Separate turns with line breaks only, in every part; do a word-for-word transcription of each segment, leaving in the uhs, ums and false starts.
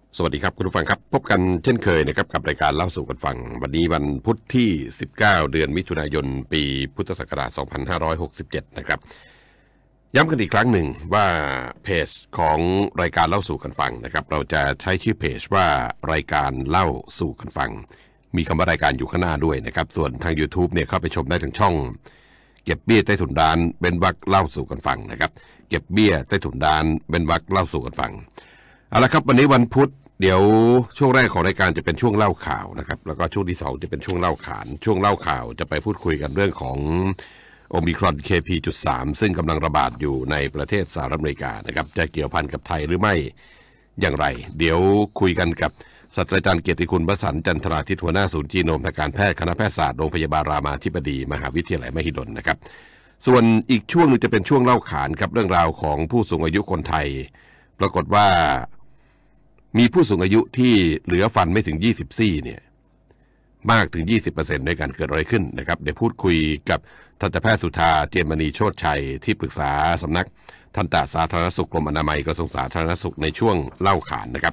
สวัสดีครับคุณผู้ฟังครับพบกันเช่นเคยนะครับกับรายการเล่าสู่กันฟังวันนี้วันพุธที่สิบเก้าเดือนมิถุนายนปีพุทธศักราชสองพันห้าร้อยหกสิบเจ็ดนะครับย้ำกันอีกครั้งหนึ่งว่าเพจของรายการเล่าสู่กันฟังนะครับเราจะใช้ชื่อเพจว่ารายการเล่าสู่กันฟังมีคำว่ารายการอยู่ข้างหน้าด้วยนะครับส่วนทาง YouTube เนี่ยเข้าไปชมได้ทางช่องเก็บเบี้ยใต้ถุนร้านเบนวักเล่าสู่กันฟังนะครับเก็บเบี้ยใต้ถุนร้านเบนวักเล่าสู่กันฟังเอาละครับวันนี้วันพุธเดี๋ยวช่วงแรกของรายการจะเป็นช่วงเล่าข่าวนะครับแล้วก็ช่วงที่สองจะเป็นช่วงเล่าขานช่วงเล่าข่าวจะไปพูดคุยกันเรื่องของโอมิครอน เค พี จุด สาม ซึ่งกำลังระบาดอยู่ในประเทศสหรัฐอเมริกานะครับจะเกี่ยวพันกับไทยหรือไม่อย่างไรเดี๋ยวคุยกันกับศาสตราจารย์เกียรติคุณวสันต์จันทราทิตหัวหน้าศูนย์จีโนมทางการแพทย์คณะแพทยศาสตร์โรงพยาบาลรามาธิบดีมหาวิทยาลัยมหิดลนะครับส่วนอีกช่วงนึงจะเป็นช่วงเล่าขานครับเรื่องราวของผู้สูงอายุคนไทยปรากฏว่ามีผู้สูงอายุที่เหลือฟันไม่ถึงยี่สิบซี่เนี่ยมากถึง ยี่สิบเปอร์เซ็นต์ ด้วยกันเกิดอะไรขึ้นนะครับเดี๋ยวพูดคุยกับทันตแพทย์สุธาเจนมณีโชติชัยที่ปรึกษาสำนักทันตสาธารณสุขกรมอนามัยกระทรวงสาธารณสุขในช่วงเล่าขานนะครับ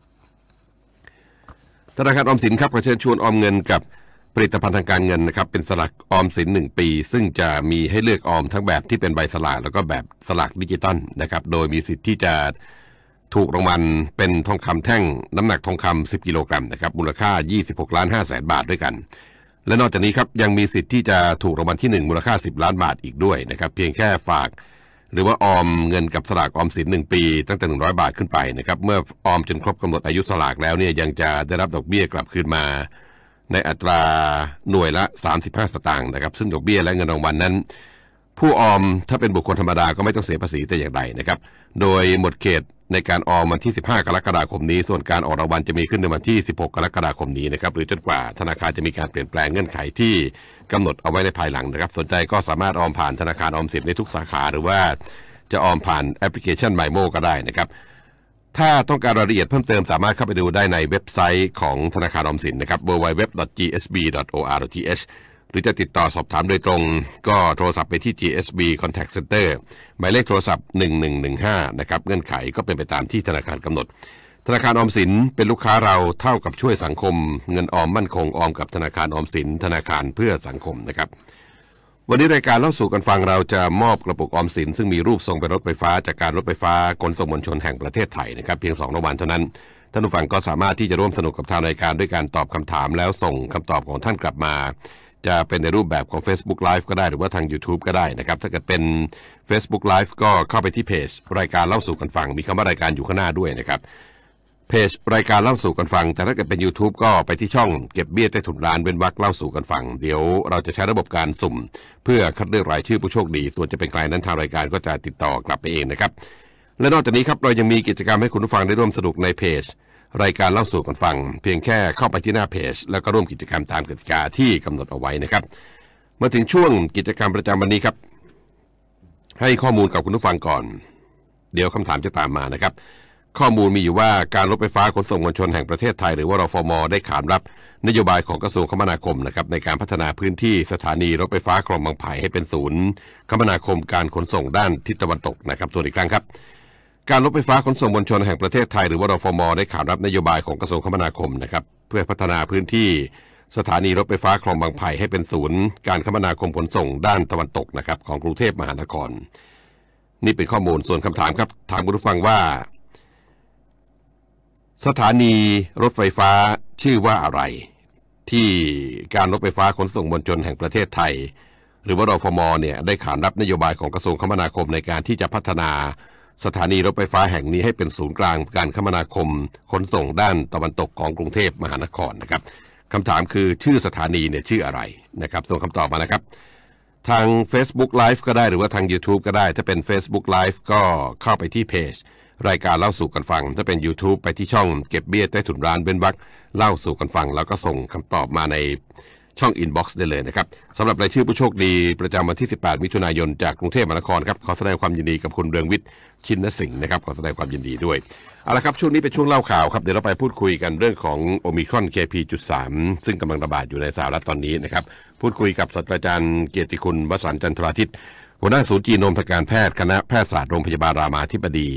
ธนาคารออมสินครับขอเชิญชวนออมเงินกับผลิตภัณฑ์ทางการเงินนะครับเป็นสลากออมสินหนึ่งปีซึ่งจะมีให้เลือกออมทั้งแบบที่เป็นใบสลากแล้วก็แบบสลากดิจิตอลนะครับโดยมีสิทธิ์ที่จะถูกรางวัลเป็นทองคำแท่งน้ำหนักทองคำสิบกิโลกรัมนะครับมูลค่ายี่สิบหกล้านห้าแสนบาทด้วยกันและนอกจากนี้ครับยังมีสิทธิ์ที่จะถูกรางวัลที่หนึ่งมูลค่าสิบล้านบาทอีกด้วยนะครับเพียงแค่ฝากหรือว่าออมเงินกับสลากออมสินหนึ่งปีตั้งแต่หนึ่งร้อยบาทขึ้นไปนะครับเมื่อออมจนครบกำหนดอายุสลากแล้วเนี่ยยังจะได้รับดอกเบี้ยกลับคืนมาในอัตราหน่วยละสามสิบห้าสตางค์นะครับซึ่งดอกเบี้ยและเงินรางวัลนั้นผู้ออมถ้าเป็นบุคคลธรรมดาก็ไม่ต้องเสียภาษีแต่อย่างใดนะครับโดยหมดเขตในการออมวันที่สิบห้ากรกฎาคมนี้ส่วนการออกรางวัลจะมีขึ้นในวันที่สิบหกกรกฎาคมนี้นะครับหรือจนกว่าธนาคารจะมีการเปลี่ยนแปลงเงื่อนไขที่กำหนดเอาไว้ในภายหลังนะครับสนใจก็สามารถออมผ่านธนาคารออมสินในทุกสาขาหรือว่าจะออมผ่านแอปพลิเคชัน ไมโม ก็ได้นะครับถ้าต้องการรายละเอียดเพิ่มเติมสามารถเข้าไปดูได้ในเว็บไซต์ของธนาคารออมสินนะครับ ดับเบิลยู ดับเบิลยู ดับเบิลยู ดอท จี เอส บี ดอท โอ อาร์ ดอท ที เอช หรือจะติดต่อสอบถามโดยตรงก็โทรศัพท์ไปที่ จี เอส บี Contact Center หมายเลขโทรศัพท์หนึ่งหนึ่งหนึ่งห้านะครับเงื่อนไขก็เป็นไปตามที่ธนาคารกำหนดธนาคารออมสินเป็นลูกค้าเราเท่ากับช่วยสังคมเงินออมมั่นคงออมกับธนาคารออมสินธนาคารเพื่อสังคมนะครับวันนี้รายการเล่าสู่กันฟังเราจะมอบกระปุกออมสินซึ่งมีรูปทรงเป็นรถไฟฟ้าจากการรถไฟฟ้าขนส่งมวลชนแห่งประเทศไทยนะครับเพียงสองรางวัลเท่านั้นท่านผู้ฟังก็สามารถที่จะร่วมสนุกกับทางรายการด้วยการตอบคำถามแล้วส่งคำตอบของท่านกลับมาจะเป็นในรูปแบบของ Facebook Live ก็ได้หรือว่าทาง YouTube ก็ได้นะครับถ้าเกิดเป็น Facebook Live ก็เข้าไปที่เพจรายการเล่าสู่กันฟังมีคำว่ารายการอยู่ข้างหน้าด้วยนะครับเพจรายการเล่าสู่กันฟังแต่ถ้าเกิดเป็น YouTube ก็ไปที่ช่องเก็บเบี้ยใต้ถุนร้านเว้นวรรคเล่าสู่กันฟังเดี๋ยวเราจะใช้ระบบการสุ่มเพื่อคัดเลือกรายชื่อผู้โชคดีส่วนจะเป็นใครนั้นทางรายการก็จะติดต่อกลับไปเองนะครับและนอกจากนี้ครับเรายังมีกิจกรรมให้คุณผู้ฟังได้ร่วมสนุกในเพจรายการเล่าสู่กันฟังเพียงแค่เข้าไปที่หน้าเพจแล้วก็ร่วมกิจกรรมตามกติกาที่กำหนดเอาไว้นะครับมาถึงช่วงกิจกรรมประจำวันนี้ครับให้ข้อมูลกับคุณผู้ฟังก่อนเดี๋ยวคำถามจะตามมานะครับข้อมูลมีอยู่ว่าการรถไฟฟ้าขนส่งมวลชนแห่งประเทศไทยหรือว่ารฟม.ได้ขานรับนโยบายของกระทรวงคมนาคมนะครับในการพัฒนาพื้นที่สถานีรถไฟฟ้าคลองบางไผ่ให้เป็นศูนย์คมนาคมการขนส่งด้านทิศตะวันตกนะครับตัวอีกครั้งครับการรถไฟฟ้าขนส่งมวลชนแห่งประเทศไทยหรือว่ารฟม.ได้ขานรับนโยบายของกระทรวงคมนาคมนะครับเพื่อพัฒนาพื้นที่สถานีรถไฟฟ้าคลองบางไผ่ให้เป็นศูนย์การคมนาคมขนส่งด้านตะวันตกนะครับของกรุงเทพมหานครนี่เป็นข้อมูลส่วนคำถามครับถามคุณผู้ฟังว่าสถานีรถไฟฟ้าชื่อว่าอะไรที่การรถไฟฟ้าขนส่งมวลชนแห่งประเทศไทยหรือว่ารฟม.เนี่ยได้ขานรับนโยบายของกระทรวงคมนาคมในการที่จะพัฒนาสถานีรถไฟฟ้าแห่งนี้ให้เป็นศูนย์กลางการคมนาคมขนส่งด้านตะวันตกของกรุงเทพมหานครนะครับคำถามคือชื่อสถานีเนี่ยชื่ออะไรนะครับส่งคำตอบมานะครับทาง Facebook Live ก็ได้หรือว่าทาง YouTube ก็ได้ถ้าเป็น Facebook Live ก็เข้าไปที่เพจรายการเล่าสู่กันฟังถ้าเป็น YouTube ไปที่ช่องเก็บเบี้ยใต้ถุนร้านเว้นวรรคเล่าสู่กันฟังแล้วก็ส่งคำตอบมาในช่องอินบ็อกซ์ได้เลยนะครับสำหรับรายชื่อผู้โชคดีประจำวันที่สิบแปดมิถุนายนจากกรุงเทพมหานครครับขอแสดงความยินดีกับคุณเรืองวิทย์ชินสิงห์นะครับขอแสดงความยินดีด้วยเอาละครับช่วงนี้เป็นช่วงเล่าข่าวครับเดี๋ยวเราไปพูดคุยกันเรื่องของโอมิครอน เค พี จุด สาม ซึ่งกำลังระบาดอยู่ในสหรัฐตอนนี้นะครับพูดคุยกับศาสตราจารย์เกียรติคุณวสันต์จันทราทิตหัวหน้าศูนย์จีโนมทางการแพทย์คณะแพทยศาสตร์โรงพยาบาลรามาธิบดี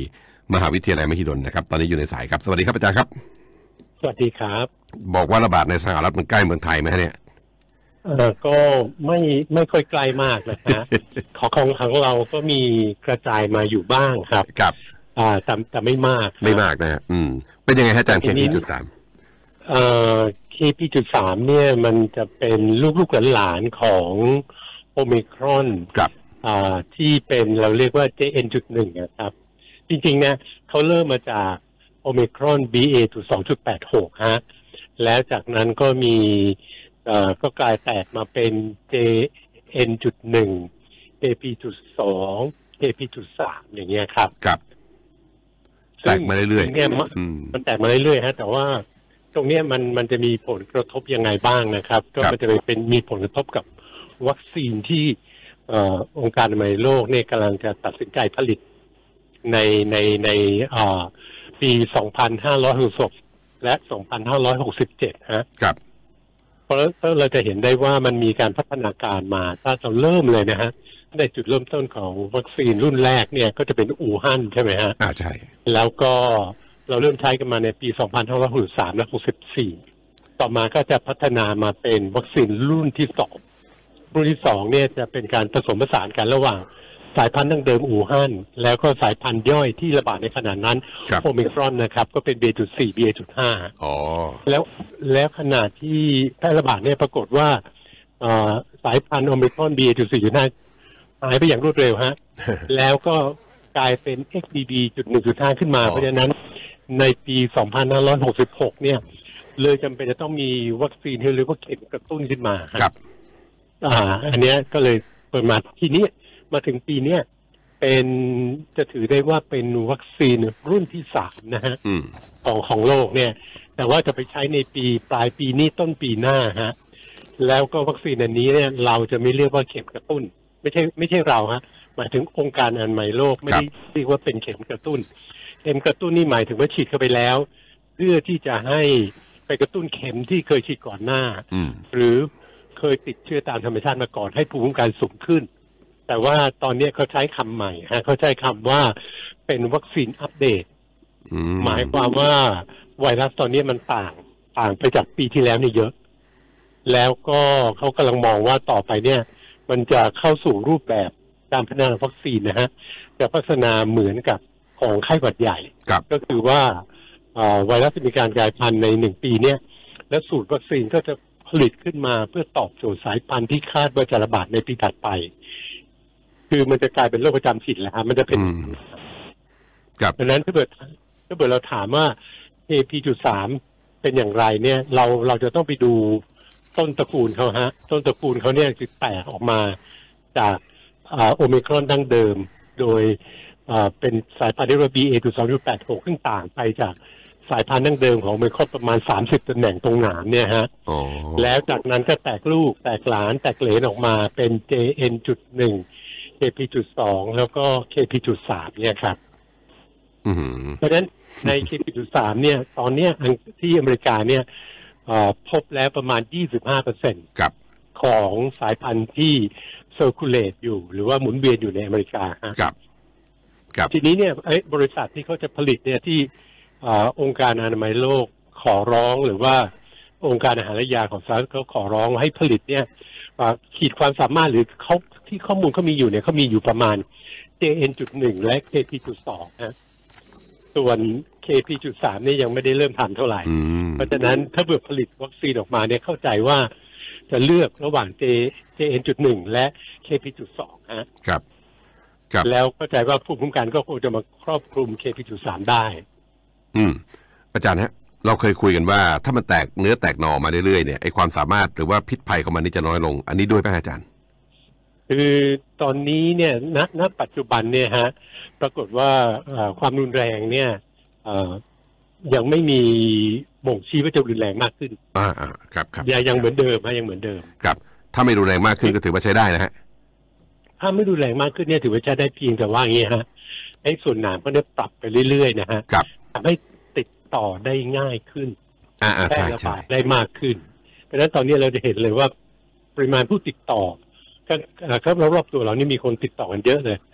มหาวิทยาลัยมหิดลนะครับตอนนี้อยู่ในสายครับสวัสดีครับอาจารย์ครับ
สวัสดีครับ
บอกว่าระบาดในสหรัฐมันใกล้เมืองไทยไหมเนี่ย
เออก็ไม่ไม่ค่อยไกลมากนะฮะ ของของของเราก็มีกระจายมาอยู่บ้างครับ
ครับ
อ่าแต่แต่ไม่มาก
ไม่มากนะอืมเป็นยังไงฮะอาจารย์ เค พี จุดสาม
เอ่อ เค พี จุดสาม เนี่ยมันจะเป็นลูกๆหลานๆของโอมิครอน
ครับ
อ่าที่เป็นเราเรียกว่า เจ เอ็น จุดหนึ่ง นะครับจริงๆนะเขาเริ่มมาจากโอมิครอน บี เอ จุดสอง จุด แปด หก ฮะแล้วจากนั้นก็มีเอ่อก็กลายแตกมาเป็น เจ เอ็น จุดหนึ่ง เค พี จุดสอง เค พี จุดสาม อย่างเงี้ยครับ
ครับแตกมาเรื่อยๆ
เนี่ยมันแตกมาเรื่อยๆฮะแต่ว่าตรงนี้มันมันจะมีผลกระทบยังไงบ้างนะครับก็มันจะเป็นมีผลกระทบกับวัคซีนที่เอ่อองค์การอนามัยโลกเนี่ยกำลังจะตัดสินใจผลิตในในในเอ่อปี สองพันห้าร้อยหกสิบ และ สองพันห้าร้อยหกสิบเจ็ด ฮะ
ครับ
เพราะเราจะเห็นได้ว่ามันมีการพัฒนาการมาถ้าเราเริ่มเลยนะฮะในจุดเริ่มต้นของวัคซีนรุ่นแรกเนี่ยก็จะเป็นอู่ฮั่นใช่ไหมฮะ
อ่าใช่
แล้วก็เราเริ่มใช้กันมาในปี สองพันห้าร้อยหกสิบสาม และ หกสิบสี่ ต่อมาก็จะพัฒนามาเป็นวัคซีนรุ่นที่สองรุ่นที่สองเนี่ยจะเป็นการผสมผสานกันระหว่างสายพันธุ์ดั้งเดิมอู่ฮั่นแล้วก็สายพันธุ์ย่อยที่ระบาดในขณะนั้นโอมิครอนนะครับก็เป็น บี เอ จุดสี่ บี เอ จุดห้า
อ๋อ
แล้วแล้วขณะที่แพร่ระบาดเนี่ยปรากฏว่าสายพันธุ์โอมิครอน บี เอ จุดสี่ จุดห้า หายไปอย่างรวดเร็วฮะ แล้วก็กลายเป็น เอ็กซ์ บี บี จุดหนึ่ง จุดห้า ขึ้นมาเพราะฉะนั้นในปี สองพันห้าร้อยหกสิบหก เนี่ยเลยจำเป็นจะต้องมีวัคซีนที่เรียกว่าเข็มกระตุ้นขึ้นมา
ครับ
อ่าอันนี้ก็เลยเปิดมาทีนี้มาถึงปีนี้เป็นจะถือได้ว่าเป็นวัคซีนรุ่นที่สามนะฮะของของโลกเนี่ยแต่ว่าจะไปใช้ในปีปลายปีนี้ต้นปีหน้าฮะแล้วก็วัคซีนอันนี้เนี่ยเราจะไม่เรียกว่าเข็มกระตุ้นไม่ใช่ไม่ใช่เราฮะหมายถึงองค์การอนามัยโลกไม่ได้เรียกว่าเป็นเข็มกระตุ้นเข็มกระตุ้นนี่หมายถึงว่าฉีดเข้าไปแล้วเพื่อที่จะให้ไปกระตุ้นเข็มที่เคยฉีดก่อนหน้าหรือเคยติดเชื้อตามธรรมชาติมาก่อนให้ภูมิคุ้มกันสูงขึ้นแต่ว่าตอนนี้เขาใช้คำใหม่ฮะเขาใช้คำว่าเป็นวัคซีนอัปเดตหมายความว่าไวรัสตอนนี้มันต่างต่างไปจากปีที่แล้วนี่เยอะแล้วก็เขากำลังมองว่าต่อไปเนี่ยมันจะเข้าสู่รูปแบบการพัฒนาวัคซีนนะฮะจะพัฒนาเหมือนกับของไข้หวัดใหญ่ก็คือว่าไวรัสมีการกลายพันธุ์ในหนึ่งปีเนี่ยและสูตรวัคซีนก็จะผลิตขึ้นมาเพื่อตอบโจทย์สายพันธุ์ที่คาดว่าจะระบาดในปีถัดไปคือมันจะกลายเป็นโรคประจำถิ่นแล้วฮะมันจะเป็นดังนั้นถ้าเกิดถ้าเกิดเราถามว่า เค พี จุดสาม เป็นอย่างไรเนี่ยเราเราจะต้องไปดูต้นตระกูลเขาฮะต้นตระกูลเขาเนี่ยจะแตกออกมาจากโอมิครอนดั้งเดิมโดยเป็นสายพันธุ์เรียกว่า บี เอ จุดสอง จุด แปด หก ซึ่งต่างไปจากสายพันธุ์ดั้งเดิมของโอมิครอนประมาณสามสิบตำแหน่งตรงหนามเนี่ยฮะแล้วจากนั้นก็แตกลูกแตกหลานแตกเหลนออกมาเป็น เจ เอ็น จุดหนึ่ง เค พี จุดสอง แล้วก็ เค พี จุดสาม เนี่ยครับเพราะฉะนั้นใน เค พี จุดสาม เนี่ยตอนนี้ที่อเมริกาเนี่ยพบแล้วประมาณ ยี่สิบห้าเปอร์เซ็นต์ ของสายพันธุ์ที่เซอร์คูลเลตอยู่หรือว่าหมุนเวียนอยู่ในอเมริกา
ครับ
ครับทีนี้เนี่ยบริษัทที่เขาจะผลิตเนี่ยที่องค์การอนามัยโลกขอร้องหรือว่าองค์การอาหารและยาของสหรัฐเขาขอร้องให้ผลิตเนี่ยขีดความสามารถหรือเขาที่ข้อมูลเขามีอยู่เนี่ยเขามีอยู่ประมาณ เจ เอ็น จุดหนึ่ง และ เค พี จุดสอง นะส่วน เค พี จุดสาม นี่ยังไม่ได้เริ่มทำเท่าไหร่เพราะฉะนั้นถ้าเกิดผลิตวัคซีนออกมาเนี่ยเข้าใจว่าจะเลือกระหว่าง J เจ เอ็น จุดหนึ่ง และ เค พี จุดสอง ฮะ
ครับครับ
แล้วเข้าใจว่าภูมิคุ้มกันก็คงจะมาครอบคลุม เค พี จุดสาม ได้
อืมอาจารย์ฮะเราเคยคุยกันว่าถ้ามันแตกเนื้อแตกหน่อมาเรื่อยๆเนี่ยไอความสามารถหรือว่าพิษภัยของมันนี่จะน้อยลงอันนี้ด้วยป่ะอาจารย์
คือตอนนี้เนี่ยณณปัจจุบันเนี่ยฮะปรากฏว่าความรุนแรงเนี่ยยังไม่มีบ่งชี้ว่าจะรุนแรงมากขึ้น
อ่าอ่าครับครับ
ยังเหมือนเดิมฮะยังเหมือนเดิม
ครับถ้าไม่รุนแรงมากขึ้นก็ถือว่าใช้ได้นะฮะ
ถ้าไม่รุนแรงมากขึ้นเนี่ยถือว่าใช้ได้เพียงแต่ว่าอย่างนี้ฮะไอ้ส่วนหนามก็ได้ปรับไปเรื่อยๆนะฮะทำให้ติดต่อได้ง่ายขึ้น
แพร่
ระบาดได้มากขึ้นเพราะฉะนั้นตอนนี้เราจะเห็นเลยว่าปริมาณผู้ติดต่อครับรอบๆตัวเรานี่มีคนติดต่อกันเยอะเลย
ครับ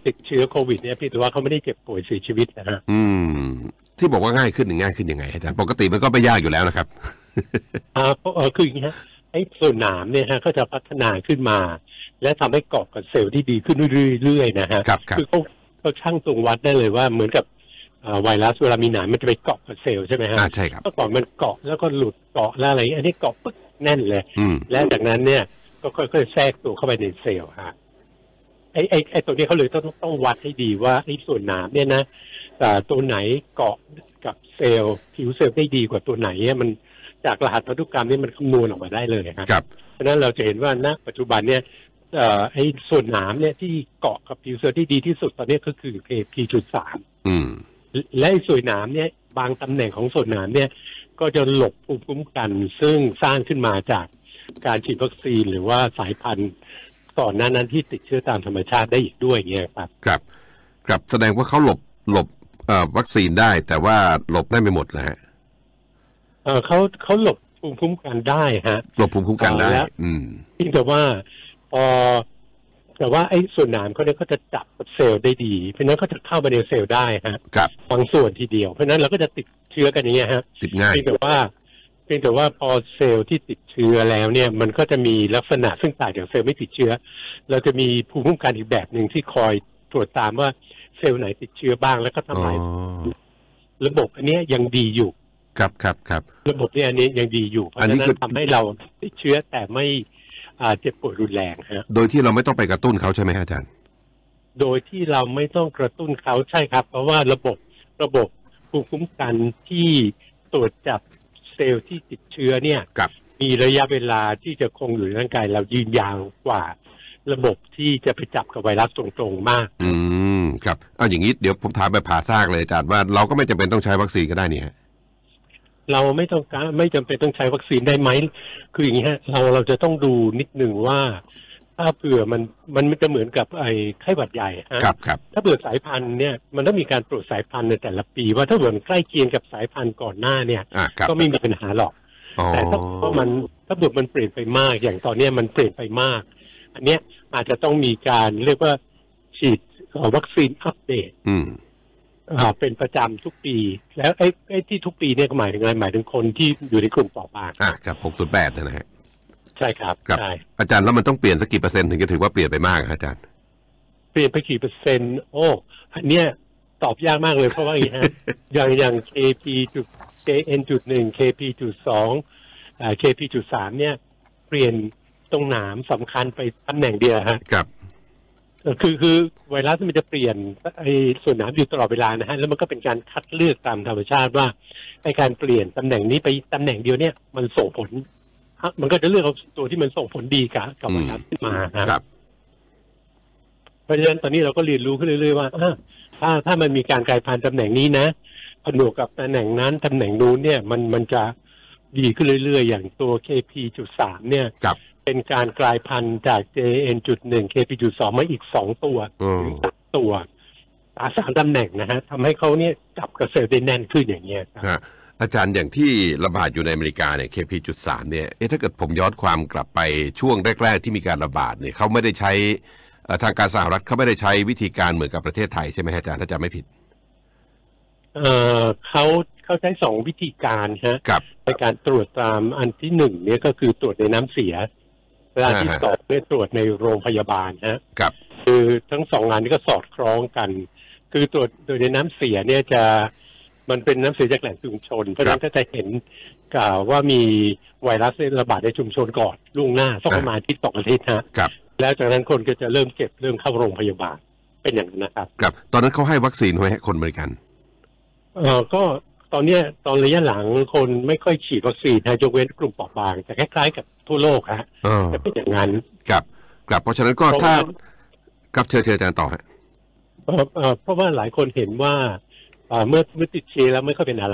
ติดเชื้อโควิดเนี่ยพี่ถือว่าเขาไม่ได้เจ็บป่วยเสียชีวิตนะฮะ
อืมที่บอกว่าง่ายขึ้นง่ายขึ้นยังไงอาจารย์ปกติมันก็ไม่ยากอยู่แล้วนะครับ
อ่าเออคืออย่างนี้ฮะไอ้ส่วนหนามเนี่ยฮะก็จะพัฒนาขึ้นมาและทำให้เกาะกับเซลล์ที่ดีขึ้นเรื่อยๆนะฮะคือเขาเขาช่างตรงวัดได้เลยว่าเหมือนกับไวรัสเวลามีหนามมันจะไปเกาะกับเซลล์ใช่ไหมฮะ
ใช่ครับ
เมื่อก่อนมันเกาะแล้วก็หลุดเกาะแล้วอะไรอันนี้เกาะปึ๊กแน่นเลยและจากนั้นเนี่ยก็ค่อยๆแทรกตัวเข้าไปในเซลล์ฮะไอ้ไอ้ไอ้ตัวนี้เขาเลยต้องต้องวัดให้ดีว่าไอ้ส่วนหนามเนี่ยนะตัวไหนเกาะกับเซลล์ผิวเซลล์ได้ดีกว่าตัวไหนเนี่ยมันจากรหัสพันธุกรรมนี่มันคำนวณออกมาได้เลยครับเพราะฉะนั้นเราจะเห็นว่าณปัจจุบันเนี่ยไอ้ส่วนหนามเนี่ยที่เกาะกับผิวเซลล์ที่ดีที่สุดตอนนี้ก็คือ เค พี จุด สาม
อืม
และไอ้ส่วนหนามเนี่ยบางตำแหน่งของส่วนหนามเนี่ยก็จะหลบภูมิคุ้มกันซึ่งสร้างขึ้นมาจากการฉีดวัคซีนหรือว่าสายพันธุ์ก่อนหน้านั้นที่ติดเชื้อตามธรรมชาติได้อีกด้วยเงี้ยครับ
ครับครับแสดงว่าเขาหลบหลบวัคซีนได้แต่ว่าหลบได้ไม่หมดแล้ว
เออเขาเขาหลบภูมิคุ้มกันได้ฮะ
หลบภูมิคุ้มกันได้อืม
แต่ว่าพอแต่ว่าไอ้ส่วนหนามเขาเนี่ยก็จะจับกับเซลล์ได้ดีเพราะนั้นก็จะเข้าไปในเซลล์ได้ฮะบางส่วนทีเดียวเพราะนั้นเราก็จะติดเชื้อกันอย่างเงี้ยฮะ
ติดง่าย
แต่ว่าเพียงแต่ว่าพอเซลล์ที่ติดเชื้อแล้วเนี่ยมันก็จะมีลักษณะซึ่งต่างจากเซลล์ไม่ติดเชื้อเราจะมีภูมิคุ้มกันอีกแบบหนึ่งที่คอยตรวจตามว่าเซลล์ไหนติดเชื้อบ้างแล้วก็ทำลายระบบอันนี้ยังดีอยู่
ครับครับครับ
ระบบนี้อันนี้ยังดีอยู่เพราะฉะนั้นทำให้เราติดเชื้อแต่ไม่เจ็บปวดรุนแรงฮะ
โดยที่เราไม่ต้องไปกระตุ้นเขาใช่ไหมอาจารย์
โดยที่เราไม่ต้องกระตุ้นเขาใช่ครับเพราะว่าระบบระบบภูมิคุ้มกันที่ตรวจจับเซลล์ที่ติดเชื้อเนี่ยมีระยะเวลาที่จะคงอยู่ในร่างกายเรายืนยาวกว่าระบบที่จะไปจับกับไวรัสตรงๆมาก
อืมครับเอาอย่างนี้เดี๋ยวผมถามแบบผ่าซากเลยอาจารย์ว่าเราก็ไม่จำเป็นต้องใช้วัคซีนก็ได้เนี่ย
เราไม่ต้องการไม่จำเป็นต้องใช้วัคซีนได้ไหมคืออย่างนี้ฮะเราเราจะต้องดูนิดหนึ่งว่าถ้าเผื่อมันมันจะเหมือนกับไอ้ไข้หวัดใหญ่ฮะ
ครับครับ
ถ้าเผื่อสายพันธุ์เนี่ยมันต้องมีการตรวจสายพันธุ์ในแต่ละปีว่าถ้าเผื่อใกล้เคียงกับสายพันธุ์ก่อนหน้าเนี่ยก็ไม่มีปัญหาหรอกแต่ถ้าเพราะมันถ้าเผื่อมันเปลี่ยนไปมากอย่างตอนนี้มันเปลี่ยนไปมากอันเนี้ยอาจจะต้องมีการเรียกว่าฉีดวัคซีนอัปเดตอ่าเป็นประจำทุกปีแล้วไอ้ไอ้ที่ทุกปีเนี่ยหมายถึงอะไรหมายถึงคนที่อยู่ในกลุ่มเปราะบาง
อ่าครับหกจุดแปดนะฮะ
ใช่ครับ
ใช่อาจารย์แล้วมันต้องเปลี่ยนสักกี่เปอร์เซ็นต์ถึงจะถือว่าเปลี่ยนไปมากอาจารย์
เปลี่ยนไปกี่เปอร์เซ็นต์โอ้อันเนี้ยตอบยากมากเลยเพราะว่าอย่างฮะอย่างอย่าง เค พี จุด เค เอ็น จุดหนึ่ง เค พี จุดสองอ่า เค พี จุดสามเนี่ยเปลี่ยนตรงหนามสำคัญไปตำแหน่งเดียวฮะ
ครับ
คือคือไวรัสมันจะเปลี่ยนไอ้ส่วนหนามอยู่ตลอดเวลานะฮะแล้วมันก็เป็นการคัดเลือกตามธรรมชาติว่าไอ้การเปลี่ยนตำแหน่งนี้ไปตำแหน่งเดียวเนี่ยมันส่งผลมันก็จะเลือกเอาตัวที่มันส่งผลดีกับกับไวรัสขึ้นมาครับเพราะฉะนั้นตอนนี้เราก็เรียนรู้ขึ้นเรื่อยๆว่าถ้าถ้ามันมีการกลายพันธุ์ตำแหน่งนี้นะผนวกกับตำแหน่งนั้นตำแหน่งนู้นเนี่ยมันมันจะดีขึ้นเรื่อยๆอย่างตัว เค พี จุดสาม เนี่ยเป็นการกลายพันธุ์จาก เจ เอ็น จุดหนึ่ง เค พี จุดสอง มาอีกสองตัวถึงสามตัวตาสามตำแหน่งนะฮะทำให้เขาเนี่ยจับกระเซลได้แน่นขึ้นอย่างเงี้ยครับ
อาจารย์อย่างที่ระบาดอยู่ในอเมริกาเนี่ย เค พี จุดสาม เนี่ยเอ๊ะถ้าเกิดผมย้อนความกลับไปช่วงแรกๆที่มีการระบาดเนี่ยเขาไม่ได้ใช้ทางการสหรัฐเขาไม่ได้ใช้วิธีการเหมือนกับประเทศไทยใช่ไหมอาจารย์ถ้าจำไม่ผิด
เอ่อเขาเขาใช้สองวิธีการฮะในการตรวจตามอันที่หนึ่งเนี่ยก็คือตรวจในน้ำเสียเวลาที่สองเนี่ยตรวจในโรงพยาบาลฮะ
ครับ
คือทั้งสองงานนี้ก็สอดคล้องกันคือตรวจโดยในน้ำเสียเนี่ยจะมันเป็นน้ำเสียจากแหล่งชุมชนเพราะฉะนั้นก็จะเห็นกล่าวว่ามีไวรัสระบาดในชุมชนก่อนล่วงหน้าสักประมาณที่สองอาทิตย์ฮะแล้วจากนั้นคนก็จะเริ่มเก็บเริ่มเข้าโรงพยาบาลเป็นอย่างนั้นนะครับ
ครับตอนนั้นเขาให้วัคซีนไว้ให้คนอเมริกัน
เออก็ตอนนี้ตอนระยะหลังคนไม่ค่อยฉีดวัคซีนนะยกเว้นกลุ่มเปราะบางแต่คล้ายๆกับทั่วโลกฮะจะเป็นอย่างนั้น
ครับครับเพราะฉะนั้นก็ถ้ากับเชิญเชิญอาจารย์ต่อฮะ
เพราะว่าหลายคนเห็นว่าเมื่อเมื่อติดเชื้อแล้วไม่ค่อยเป็นอะไร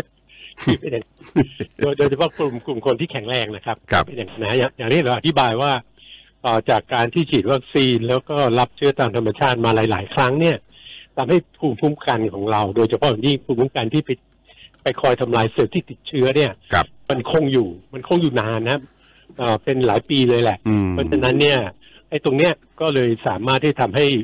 โดยเฉพาะกลุ่มกลุ่มคนที่แข็งแรงนะครับเป็นอย่างนั้นอย่างนี้เราอธิบายว่าจากการที่ฉีดวัคซีนแล้วก็รับเชื้อตามธรรมชาติมาหลายๆครั้งเนี่ยทำให้ภูมิคุ้มกันของเราโดยเฉพาะยิ่งภูมิคุ้มกันที่ไปไปคอยทำลายเซลล์ที่ติดเชื้อเนี่ยมันคงอยู่มันคงอยู่นานนะเป็นหลายปีเลยแหละเพราะฉะนั้นเนี่ยไอ้ตรงเนี้ยก็เลยสามารถที่ทำให้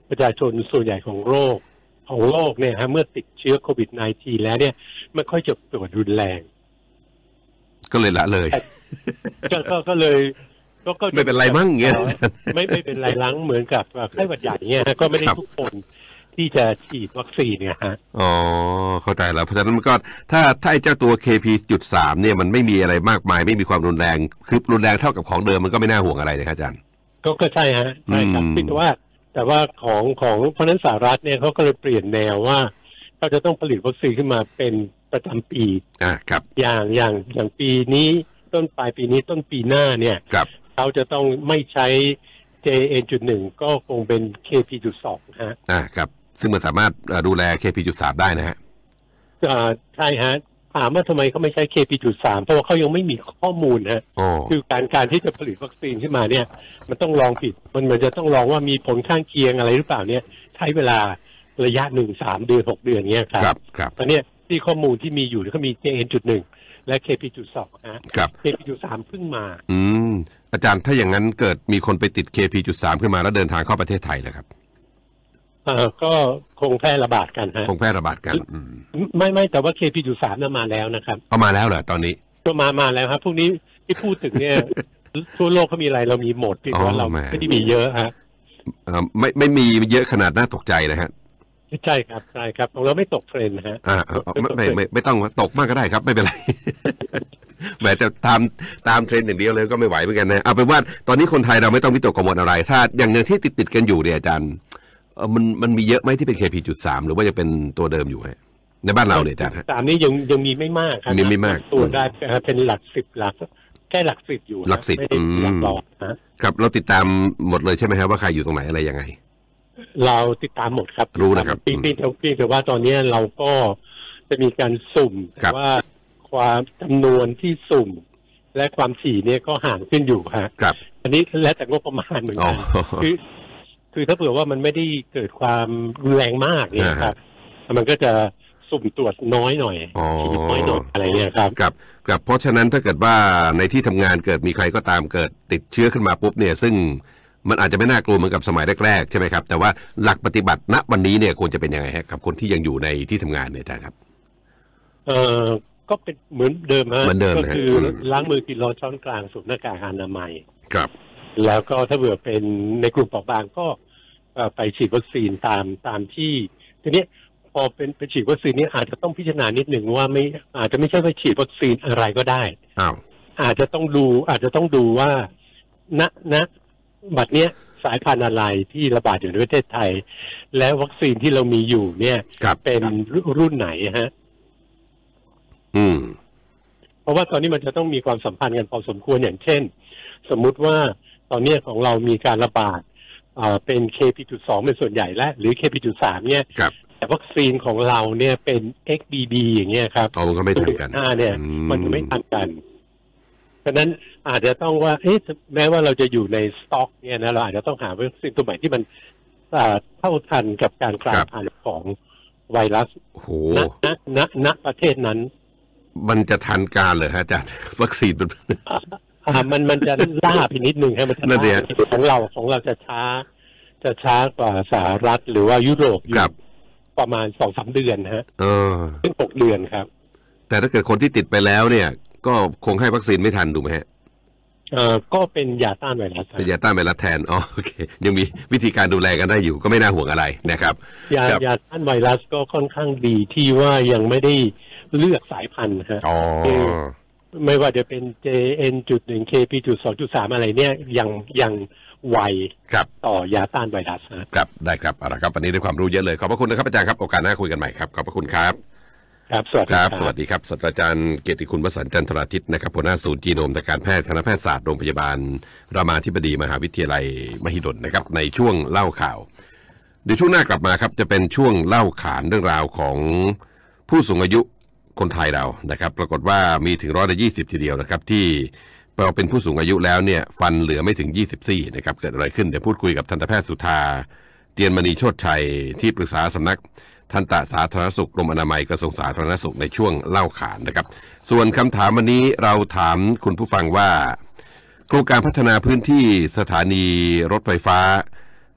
ประชาชนส่วนใหญ่ของโรคของโลกเนี่ยฮะเมื่อติดเชื้อโควิด สิบเก้า แล้วเนี่ยไม่ค่อยจะปวดรุนแรง
ก็เลยละเลย
ก็ก็ก็เลย
ก็ไม่เป็นไรมั้งเงี้ย
ไม่ไม่เป็นไรล้างเหมือนกับไข้หวัดใหญ่เงี้ยก็ไม่ได้ทุกคนที่จะฉีดวัคซีนเนี่ยฮะ
อ๋อเข้าใจแล้วเพราะฉะนั้นมันก็ถ้าถ้าไอ้เจ้าตัว เค พี จุด สาม เนี่ยมันไม่มีอะไรมากมายไม่มีความรุนแรงคือรุนแรงเท่ากับของเดิมมันก็ไม่น่าห่วงอะไรนะครับอาจารย์
ก็ก็ใช่ฮะใช่ครับแต่ว่าแต่ว่าของของเพราะนั้นสหรัฐเนี่ยเขาก็เลยเปลี่ยนแนวว่าเขาจะต้องผลิตวัคซีนขึ้นมาเป็นประจำปี
อ่าครับ
อย่างอย่างอย่างปีนี้ต้นปลายปีนี้ต้นปีหน้าเนี่ย
ครับ
เขาจะต้องไม่ใช้ เจ เอ็น จุด หนึ่ง ก็คงเป็น เค พี จุด สอง ฮะ
อ่าครับซึ่งมันสามารถดูแล เค พี จุด สาม ได้นะฮะ
อ่าใช่ฮะถามว่าทำไมเขาไม่ใช้ เค พี จุด สาม เพราะว่าเขายังไม่มีข้อมูลฮะคือการการที่จะผลิตวัคซีนขึ้นมาเนี่ยมันต้องลองผิดมันเหมือนจะต้องลองว่ามีผลข้างเคียงอะไรหรือเปล่าเนี่ยใช้เวลาระยะหนึ่งสามเดือนหกเดือนเนี้ยครับ
ครับครับ
ตอนนี้ที่ข้อมูลที่มีอยู่เขามี เจ เอ็น จุด หนึ่ง และ เค พี จุด สอง ฮะ เค พี จุด สาม เพิ่งมา
อืมอาจารย์ถ้าอย่างนั้นเกิดมีคนไปติด เค พี จุด สาม ขึ้นมาแล้วเดินทางเข้าประเทศไทยเลยครับ
เอ่อก็คงแพร่ระบาดกันฮะ
คงแพร่ระบาดกัน
ไม่ไม่แต่ว่า เค พี จุด สาม น่ะมาแล้วนะครับ
เอามาแล้วเหรอตอนนี้
ก็มามาแล้วครับพวกนี้ที่พูดถึงเนี่ยทั่วโลกเขามีอะไรเรามีหมดที่ว่าเราไม่ได้มีเยอะฮะ
เอ่อไม่ไม่มีเยอะขนาดน่าตกใจนะฮะ
ใช่ครับใช่ครับของเราไม่ตกเทรนด์นะฮะ
อ่าไม่ไม่ไม่ไม่ต้องตกมากก็ได้ครับไม่เป็นไรแม้จะตามตามเทรนด์อย่างเดียวเลยก็ไม่ไหวเหมือนกันนะเอาเป็นว่าตอนนี้คนไทยเราไม่ต้องวิตกกังวลอะไรถ้าอย่างอย่างที่ติดติดกันอยู่เนี่ยอาจารย์เออมันมันมีเยอะไหมที่เป็น เค พี จุด สาม หรือว่าจะเป็นตัวเดิมอยู่ฮะในบ้านเราเนี่ยอาจารย์ฮะ
สามนี่ยังยังมีไม่มากครับ
มีไม่มาก
ตัวได้เป็นหลักสิบหลักแค่หลักสิบอยู่
หลักสิบ
หลักร้อย
นะครับเราติดตามหมดเลยใช่ไหมครับว่าใครอยู่ตรงไหนอะไรยังไง
เราติดตามหมดครับ
รู้นะครับ
พี่พี่พี่แต่ว่าตอนนี้เราก็จะมีการสุ่มว่าความจำนวนที่สุ่มและความถี่เนี่ยก็ห่างขึ้นอยู่ฮะ
ครับ
อันนี้แล้วแต่งบประมาณเหมือนกันคือคือถ้าเผื่อว่ามันไม่ได้เกิดความรุนแรงมากเนี่ยครับมันก็จะสุ่มตรวจน้อยหน่อยน้อยหน่อยอะไรเนี่ยครับ
ครับครับเพราะฉะนั้นถ้าเกิดว่าในที่ทำงานเกิดมีใครก็ตามเกิดติดเชื้อขึ้นมาปุ๊บเนี่ยซึ่งมันอาจจะไม่น่ากลัวเหมือนกับสมัยแรกๆใช่ไหมครับแต่ว่าหลักปฏิบัติณวันนี้เนี่ยควรจะเป็นยังไงฮะกับคนที่ยังอยู่ในที่ทำงานเนี่ยอาจารย์ครับ
เอ่อก็เป็นเหมือนเดิมฮะ
เหมือนเดิม
ก็คือล้างมือกินร้อนช้อนกลางสวมหน้ากากอนามัย
ครับ
แล้วก็ถ้าเผื่อเป็นในกลุ่มเปราะบางก็ไปฉีดวัคซีนตามตามที่ทีนี้พอเป็นไปฉีดวัคซีนนี้อาจจะต้องพิจารณานิดหนึ่งว่าไม่อาจจะไม่ใช่ว่าฉีดวัคซีนอะไรก็ได้
อ้าว
อาจจะต้องดูอาจจะต้องดูว่าณณบัดเนี้ยสายพันธุ์อะไรที่ระบาดอยู่ในประเทศไทยและวัคซีนที่เรามีอยู่เนี่ยเป็นรุ่นไหนฮะ
อืม
เพราะว่าตอนนี้มันจะต้องมีความสัมพันธ์กันพอสมควรอย่างเช่นสมมุติว่าตอนนี้ของเรามีการระบาดเป็น เค พี จุด สอง เป็นส่วนใหญ่และหรือ เค พี จุด สาม เนี่ยแต่วัคซีนของเราเนี่ยเป็น เอ็กซ์ บี บี อย่างเงี้ยครับ
อ๋อมันก็ไม่ทันกัน
ห้าเนี่ยมันจะไม่ทันกันเพราะนั้นอาจจะต้องว่าเอ๊ะแม้ว่าเราจะอยู่ในสต็อกเนี่ยนะเราอาจจะต้องหาวัคซีนตัวใหม่ที่มันเท่าทันกับการกลายพันธุ์ของไวรัสณณณณประเทศนั้น
มันจะทันการเลยฮะอาจารย์วัคซีนมัน
อ่ามันมันจะล่าไปนิดนึงให้มันช้าของเราของเราจะช้าจะช้ากว่าสหรัฐหรือว่ายุโรปอยู่ประมาณสองสามเดือนฮะ
เออ
เป็นหกเดือนครับ
แต่ถ้าเกิดคนที่ติดไปแล้วเนี่ยก็คงให้วัคซีนไม่ทันถูกไหมฮะ
เอ่อก็เป็นยาต้านไวรัส
เป็นยาต้านไวรัสแทนอ๋อโอเคยังมีวิธีการดูแลกันได้อยู่ก็ไม่น่าห่วงอะไรนะครับ
ยายาต้านไวรัสก็ค่อนข้างดีที่ว่ายังไม่ได้เลือกสายพันธุ์ฮะ
อ๋อ
ไม่ว่าจะเป็น เจ เอ็น จุด หนึ่ง เค พี จุด สอง จุด สาม อะไรเนี่ยยังยังไวต่อยาต้านไวรัส
ครับได้ครับเอาละครับวันนี้ได้ความรู้เยอะเลยขอบพระคุณนะครับอาจารย์ครับโอกาสหน้าคุยกันใหม่ครับขอบพระคุณครับ
ครับสวัสดีครับ
สวัสดีครับศาสตราจารย์เกียรติคุณวสันต์จันทราทิตนะครับหัวหน้าศูนย์จีโนมทางการแพทย์คณะแพทยศาสตร์โรงพยาบาลรามาธิบดีมหาวิทยาลัยมหิดลนะครับในช่วงเล่าข่าวเดี๋ยวช่วงหน้ากลับมาครับจะเป็นช่วงเล่าขานเรื่องราวของผู้สูงอายุคนไทยเรานะครับปรากฏว่ามีถึงร้อยละยี่สิบทีเดียวนะครับที่เราเป็นผู้สูงอายุแล้วเนี่ยฟันเหลือไม่ถึงยี่สิบซี่นะครับเกิดอะไรขึ้นเดี๋ยวพูดคุยกับทันตแพทย์สุธาเตียนมณีโชติชัยที่ปรึกษาสำนักทันตสาธารณสุขกรมอนามัยกระทรวงสาธารณสุขในช่วงเล่าขานนะครับส่วนคำถามวันนี้เราถามคุณผู้ฟังว่าโครงการพัฒนาพื้นที่สถานีรถไฟฟ้า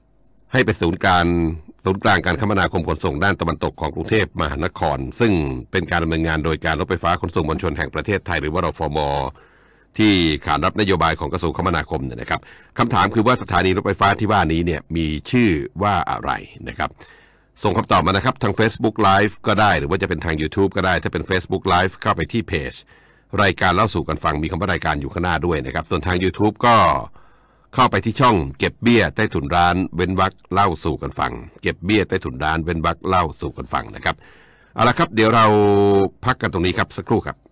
ให้เป็นศูนย์การศูนย์กลางการคมนาคมขนส่งด้านตะวันตกของกรุงเทพมหานครซึ่งเป็นการดำเนินงานโดยการรถไฟฟ้าขนส่งมวลชนแห่งประเทศไทยหรือว่ารฟม.ที่ขานรับนโยบายของกระทรวงคมนาคมเนี่ยนะครับคำถามคือว่าสถานีรถไฟฟ้าที่ว่านี้เนี่ยมีชื่อว่าอะไรนะครับส่งคำตอบมานะครับทาง Facebook Live ก็ได้หรือว่าจะเป็นทาง YouTube ก็ได้ถ้าเป็น Facebook Live เข้าไปที่เพจรายการเล่าสู่กันฟังมีคำว่ารายการอยู่ข้างหน้าด้วยนะครับส่วนทาง YouTube ก็เข้าไปที่ช่องเก็บเบี้ยใต้ถุนร้านเว้นวรรคเล่าสู่กันฟังเก็บเบี้ยใต้ถุนร้านเว้นวรรคเล่าสู่กันฟังนะครับเอาละครับเดี๋ยวเราพักกันตรงนี้ครับสักครู่ครับ